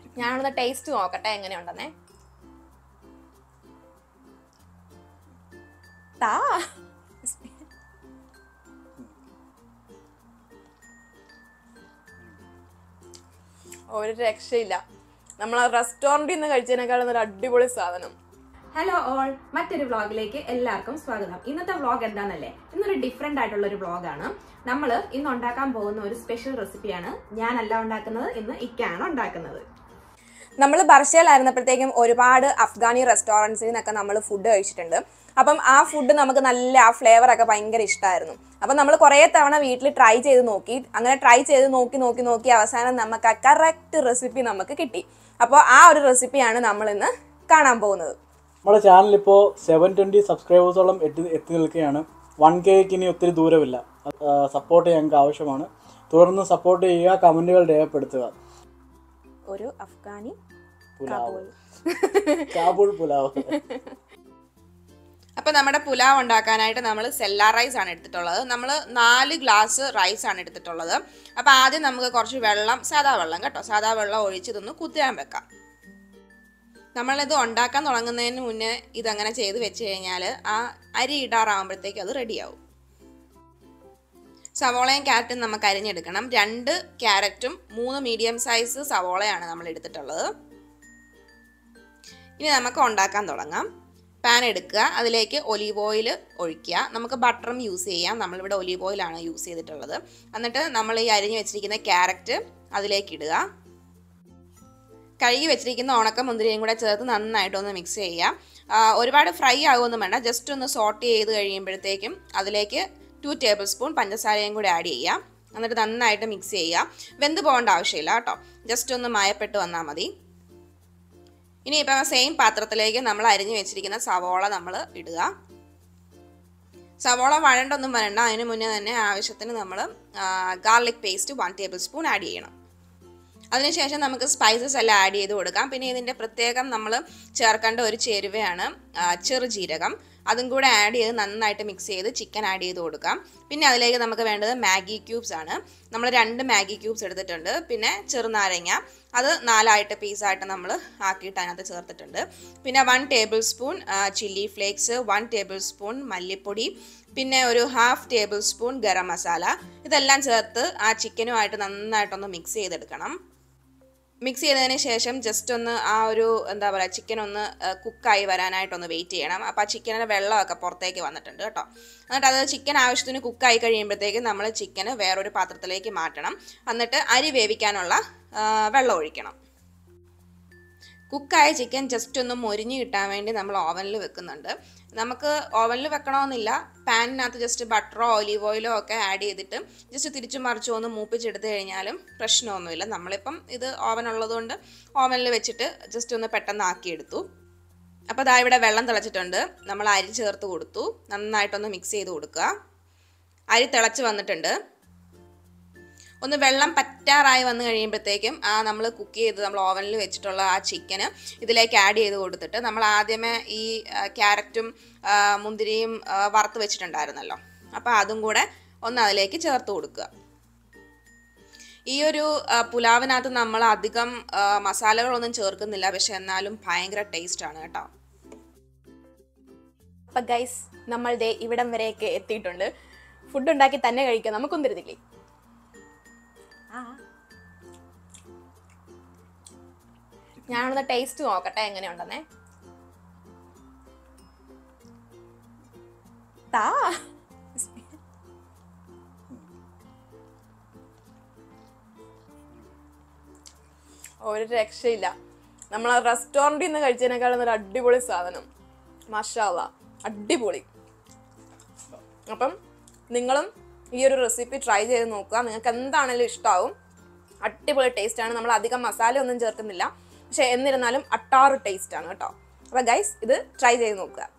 ഞാനൊന്ന് ടേസ്റ്റ് നോക്കട്ടെ എങ്ങനെയുണ്ടെന്നേ. താ ഒരു രക്ഷയില്ല. നമ്മൾ റെസ്റ്റോറൻറ്റിൽ നിന്ന് കഴിച്ചതിനേക്കാളും ഒരു അടിപൊളി സാധനം. ഹലോ ഓൾ, മറ്റൊരു വ്ളോഗിലേക്ക് എല്ലാവർക്കും സ്വാഗതം. ഇന്നത്തെ വ്ളോഗ് എന്താണെന്നല്ലേ, ഇന്നൊരു ഡിഫറെന്റ് ആയിട്ടുള്ള ഒരു വ്ളോഗാണ്. നമ്മൾ ഇന്ന് ഉണ്ടാക്കാൻ പോകുന്ന ഒരു സ്പെഷ്യൽ റെസിപ്പിയാണ്. ഞാനല്ല ഉണ്ടാക്കുന്നത്, ഇന്ന് ഇക്കയാണ് ഉണ്ടാക്കുന്നത്. നമ്മൾ ബർഷയിലായിരുന്നപ്പോഴത്തേക്കും ഒരുപാട് അഫ്ഗാനി റെസ്റ്റോറൻറ്റ്സിൽ നിന്നൊക്കെ നമ്മൾ ഫുഡ് കഴിച്ചിട്ടുണ്ട്. അപ്പം ആ ഫുഡ് നമുക്ക് നല്ല ആ ഫ്ലേവറൊക്കെ ഭയങ്കര ഇഷ്ടമായിരുന്നു. അപ്പം നമ്മൾ കുറേ തവണ വീട്ടിൽ ട്രൈ ചെയ്ത് നോക്കി. അങ്ങനെ ട്രൈ ചെയ്ത് നോക്കി അവസാനം നമുക്ക് ആ കറക്റ്റ് റെസിപ്പി നമുക്ക് കിട്ടി. അപ്പോൾ ആ ഒരു റെസിപ്പിയാണ് നമ്മളിന്ന് കാണാൻ പോകുന്നത്. നമ്മുടെ ചാനൽ ഇപ്പോൾ 720 സബ്സ്ക്രൈബേഴ്സോളം എത്തി നിൽക്കുകയാണ്. 1Kക്ക് ഇനി ഒത്തിരി ദൂരമില്ല. സപ്പോർട്ട് ഞങ്ങൾക്ക് ആവശ്യമാണ്. തുടർന്ന് സപ്പോർട്ട് ചെയ്യുക, കമൻറ്റുകൾ രേഖപ്പെടുത്തുക. ഒരു അഫ്ഗാനി കാബൂൾ പുലാവ്. അപ്പോൾ നമ്മുടെ പുലാവ് ഉണ്ടാക്കാനായിട്ട് നമ്മൾ സെല്ല റൈസ് ആണ് എടുത്തിട്ടുള്ളത്. നമ്മൾ 4 ഗ്ലാസ് റൈസ് ആണ് എടുത്തിട്ടുള്ളത്. അപ്പോൾ ആദ്യം നമുക്ക് കുറച്ച് വെള്ളം, സാധാ വെള്ളം കേട്ടോ, സാധാ വെള്ളം ഒഴിച്ചിതൊന്ന് കുതിരാൻ വെക്കാം. നമ്മളിത് ഉണ്ടാക്കാൻ തുടങ്ങുന്നതിന് മുന്നേ ഇതങ്ങനെ ചെയ്ത് വെച്ച് കഴിഞ്ഞാൽ ആ അരി ഇടാറാകുമ്പോഴത്തേക്ക് അത് റെഡിയാവും. സവോളയും ക്യാരറ്റും നമുക്ക് അരിഞ്ഞെടുക്കണം. 2 ക്യാരറ്റും 3 മീഡിയം സൈസ് സവോളയാണ് നമ്മൾ എടുത്തിട്ടുള്ളത്. ഇനി നമുക്ക് ഉണ്ടാക്കാൻ തുടങ്ങാം. പാൻ എടുക്കുക, അതിലേക്ക് ഒലീവ് ഓയിൽ ഒഴിക്കുക. നമുക്ക് ബട്ടറും യൂസ് ചെയ്യാം, നമ്മളിവിടെ ഒലീവ് ഓയിലാണ് യൂസ് ചെയ്തിട്ടുള്ളത്. എന്നിട്ട് നമ്മൾ ഈ അരിഞ്ഞ് വെച്ചിരിക്കുന്ന ക്യാരറ്റ് അതിലേക്ക് ഇടുക. കഴുകി വെച്ചിരിക്കുന്ന ഉണക്കമുന്തിരിയും കൂടെ ചേർത്ത് നന്നായിട്ടൊന്ന് മിക്സ് ചെയ്യുക. ഒരുപാട് ഫ്രൈ ആകുമൊന്നും വേണ്ട, ജസ്റ്റ് ഒന്ന് സോട്ട് ചെയ്ത് കഴിയുമ്പോഴത്തേക്കും അതിലേക്ക് 2 ടേബിൾ സ്പൂൺ പഞ്ചസാരയും കൂടി ആഡ് ചെയ്യുക. എന്നിട്ട് നന്നായിട്ട് മിക്സ് ചെയ്യുക. വെന്ത് പോകേണ്ട ആവശ്യമില്ല കേട്ടോ, ജസ്റ്റ് ഒന്ന് മയപ്പെട്ട് വന്നാൽ മതി. ഇനിയിപ്പോൾ സെയിം പാത്രത്തിലേക്ക് നമ്മൾ അരിഞ്ഞു വെച്ചിരിക്കുന്ന സവോള നമ്മൾ ഇടുക. സവോള വഴണ്ടൊന്നും വരണ്ട, അതിന് മുന്നേ തന്നെ ആവശ്യത്തിന് നമ്മൾ garlic paste 1 tablespoon add ചെയ്യണം. അതിനുശേഷം നമുക്ക് സ്പൈസസ് എല്ലാം ആഡ് ചെയ്ത് കൊടുക്കാം. പിന്നെ ഇതിൻ്റെ പ്രത്യേകം നമ്മൾ ചേർക്കേണ്ട ഒരു ചേരുവയാണ് ചെറുജീരകം. അതും കൂടെ ആഡ് ചെയ്ത് നന്നായിട്ട് മിക്സ് ചെയ്ത് ചിക്കൻ ആഡ് ചെയ്ത് കൊടുക്കാം. പിന്നെ അതിലേക്ക് നമുക്ക് വേണ്ടത് മാഗി ക്യൂബ്സ് ആണ്. നമ്മൾ 2 മാഗി ക്യൂബ്സ് എടുത്തിട്ടുണ്ട്. പിന്നെ ചെറുനാരങ്ങ അത് 4 പീസായിട്ട് നമ്മൾ ആക്കിയിട്ട് അതിനകത്ത് ചേർത്തിട്ടുണ്ട്. പിന്നെ 1 tablespoon chilli flakes, 1 tablespoon മല്ലിപ്പൊടി, പിന്നെ ഒരു 1/2 ടേബിൾ സ്പൂൺ ഗരം മസാല. ഇതെല്ലാം ചേർത്ത് ആ ചിക്കനുമായിട്ട് നന്നായിട്ടൊന്ന് മിക്സ് ചെയ്തെടുക്കണം. മിക്സ് ചെയ്തതിന് ശേഷം ജസ്റ്റ് ഒന്ന് ആ ഒരു എന്താ പറയുക, ചിക്കൻ ഒന്ന് കുക്കായി വരാനായിട്ടൊന്ന് വെയിറ്റ് ചെയ്യണം. അപ്പോൾ ആ ചിക്കനിൻ്റെ വെള്ളമൊക്കെ പുറത്തേക്ക് വന്നിട്ടുണ്ട് കേട്ടോ. എന്നിട്ട് അത് ചിക്കൻ ആവശ്യത്തിന് കുക്കായി കഴിയുമ്പോഴത്തേക്കും നമ്മൾ ചിക്കന് വേറൊരു പാത്രത്തിലേക്ക് മാറ്റണം. എന്നിട്ട് അരി വേവിക്കാനുള്ള വെള്ളം ഒഴിക്കണം. കുക്കായ ചിക്കൻ ജസ്റ്റ് ഒന്ന് മൊരിഞ്ഞ് കിട്ടാൻ വേണ്ടി നമ്മൾ ഓവനിൽ വെക്കുന്നുണ്ട്. നമുക്ക് ഓവനിൽ വെക്കണമെന്നില്ല, പാനിനകത്ത് ജസ്റ്റ് ബട്ടറോ ഒലീവ് ഓയിലോ ഒക്കെ ആഡ് ചെയ്തിട്ട് ജസ്റ്റ് തിരിച്ചും മറിച്ചും ഒന്ന് മൂപ്പിച്ചെടുത്ത് കഴിഞ്ഞാലും പ്രശ്നമൊന്നുമില്ല. നമ്മളിപ്പം ഇത് ഓവൻ ഉള്ളതുകൊണ്ട് ഓവനിൽ വെച്ചിട്ട് ജസ്റ്റ് ഒന്ന് പെട്ടെന്ന് ആക്കിയെടുത്തു. അപ്പോൾ അതാ ഇവിടെ വെള്ളം തിളച്ചിട്ടുണ്ട്. നമ്മൾ അരി ചേർത്ത് കൊടുത്തു, നന്നായിട്ടൊന്ന് മിക്സ് ചെയ്ത് കൊടുക്കുക. അരി തിളച്ച് വന്നിട്ടുണ്ട്. ഒന്ന് വെള്ളം പറ്റാറായി വന്നു കഴിയുമ്പോഴത്തേക്കും നമ്മൾ കുക്ക് ചെയ്ത് നമ്മൾ ഓവനിൽ വെച്ചിട്ടുള്ള ആ ചിക്കന് ഇതിലേക്ക് ആഡ് ചെയ്ത് കൊടുത്തിട്ട് നമ്മൾ ആദ്യമേ ഈ ക്യാരറ്റും മുന്തിരിയും വറുത്ത് വെച്ചിട്ടുണ്ടായിരുന്നല്ലോ, അപ്പോൾ അതും കൂടെ ഒന്ന് അതിലേക്ക് ചേർത്ത് കൊടുക്കുക. ഈ ഒരു പുലാവിനകത്ത് നമ്മൾ അധികം മസാലകളൊന്നും ചേർക്കുന്നില്ല, പക്ഷെ എന്നാലും ഭയങ്കര ടേസ്റ്റാണ് കേട്ടോ. അപ്പം ഗൈസ്, നമ്മൾ ദേ ഇവിടം വരെയൊക്കെ എത്തിയിട്ടുണ്ട്. ഫുഡ് ഉണ്ടാക്കി തന്നെ കഴിക്കാം, നമുക്കൊന്നും തരുന്നില്ലേ? ഞാനൊന്ന് ടേസ്റ്റ് നോക്കട്ടെ എങ്ങനെയുണ്ടെന്നേ. താ ഒരു രക്ഷയില്ല. നമ്മൾ റെസ്റ്റോറൻറ്റിൽ നിന്ന് കഴിച്ചതിനേക്കാളും ഒരു അടിപൊളി സാധനം. മാഷാ അല്ലാഹ്, അടിപൊളി. അപ്പം നിങ്ങളും ഈ ഒരു റെസിപ്പി ട്രൈ ചെയ്ത് നോക്കുക, നിങ്ങൾക്ക് എന്താണെങ്കിലും ഇഷ്ടമാവും. അടിപൊളി ടേസ്റ്റാണ്. നമ്മൾ അധികം മസാല ഒന്നും ചേർക്കുന്നില്ല, പക്ഷെ എന്നിരുന്നാലും അട്ടാറ് ടേസ്റ്റാണ് കേട്ടോ. അപ്പോൾ ഗൈസ്, ഇത് ട്രൈ ചെയ്ത് നോക്കുക.